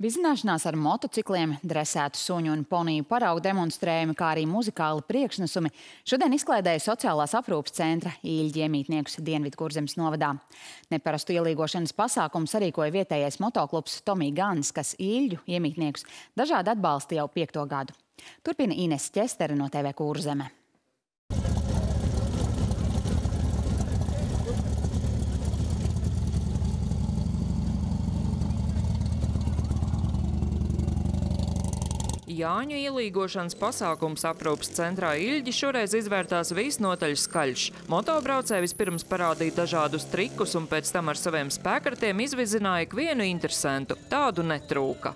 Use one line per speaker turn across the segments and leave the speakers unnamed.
Vizināšanās ar motocikliem, dresētu suņu un poniju paraugu demonstrējumi, kā arī muzikāli priekšnesumi šodien izklaidēja sociālās aprūpes centra Īļģu iemītniekus Dienvidkurzemes novadā. Neparastu ielīgošanas pasākumu sarīkoja vietējais motoklubs Tommy Guns, kas Īļģu iemītniekus dažādi atbalsta jau 5. gadu. Turpina Ines Ķestere no TV Kurzeme.
Jāņu ielīgošanas pasākums aprūpes centrā Īļģi šoreiz izvērtās visnotaļ skaļš. Motobraucēji vispirms parādīja dažādus trikus un pēc tam ar saviem spēkratiem izvizināja ikvienu interesantu. Tādu netrūka.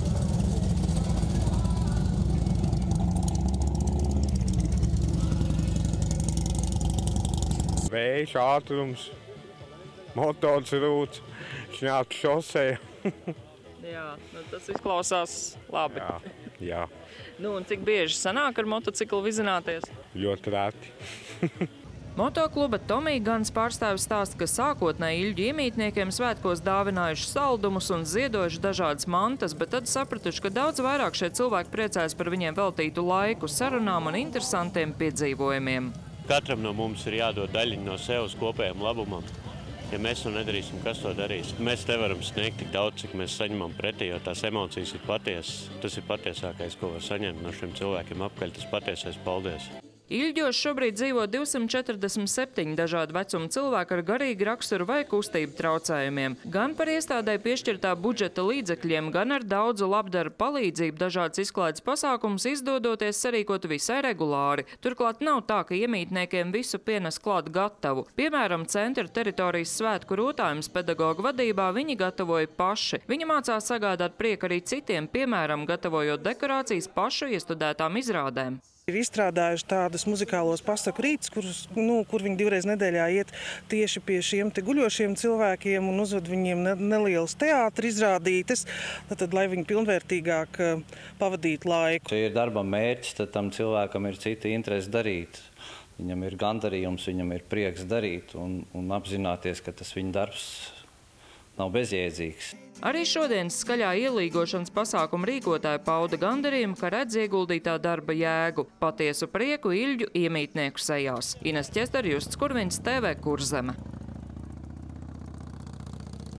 Vējš, ātrums, motors rūts, šņāpt šosē.
Jā, tas izklausās labi.
Jā.
Un cik bieži sanāk ar motociklu vizināties?
Ļoti reti.
Motokluba Tommy Guns pārstāvis stāsta, ka sākotnēji Īļģu iemītniekiem svētkos dāvinājuši saldumus un ziedojuši dažādas mantas, bet tad sapratuši, ka daudz vairāk šie cilvēki priecājas par viņiem veltītu laiku, sarunām un interesantiem piedzīvojumiem.
Katram no mums ir jādod daļiņa no sev uz kopējiem labumam. Ja mēs to nedarīsim, kas to darīs? Mēs nevaram sniegt tik daudz, cik mēs saņemam pretī, jo tās emocijas ir patiesas. Tas ir patiesākais, ko var saņemt no šiem cilvēkiem apkaļ, tas patiesais paldies.
Īļģos šobrīd dzīvo 247 dažādu vecumu cilvēku ar garīgu raksturu vai kustību traucējumiem. Gan par iestādē piešķirtā budžeta līdzekļiem, gan ar daudzu labdaru palīdzību dažādas izklaides pasākumus izdodoties sarīkot visai regulāri. Turklāt nav tā, ka iemītniekiem visu pienes klāt gatavu. Piemēram, centra teritorijas svētku rotājums pedagogu vadībā viņi gatavoja paši. Viņi mācās sagādāt prieku arī citiem, piemēram, gatavojot dekorācijas pašu iestudētām izrādēm.
Ir izstrādājuši tādus muzikālos pasaku rītus, kur viņi 2 reizes nedēļā iet tieši pie šiem te guļošiem cilvēkiem un uzved viņiem nelielas teātra izrādītes, tad, lai viņi pilnvērtīgāk pavadītu laiku.
Ja ir darba mērķis, tad tam cilvēkam ir cita interese darīt. Viņam ir gandarījums, viņam ir prieks darīt un apzināties, ka tas viņa darbs nav bezjēdzīgs.
Arī šodienas skaļā ielīgošanas pasākuma rīkotāji pauda gandarījumu, ka redz ieguldītā darba jēgu, patiesu prieku Īļģu iemītnieku sejās. Ines Ķestere, Justs Kurvins, TV Kurzeme.